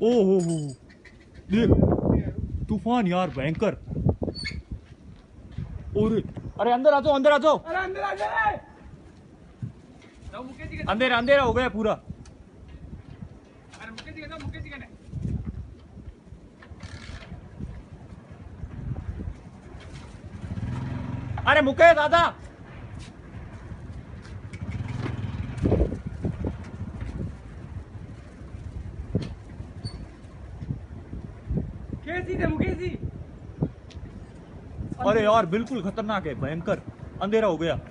ओ हो देख तूफान यार भयंकर। और अरे अंदर आ जाओ, अंदर आ जाओ। अरे अंदर आ जाए। अंधेरा अंधेरा हो गया पूरा। अरे मुकेश जी का मुकेश जी का अरे मुकेश दादा कैसी थे मुकेश जी? अरे यार बिल्कुल खतरनाक है, भयंकर अंधेरा हो गया।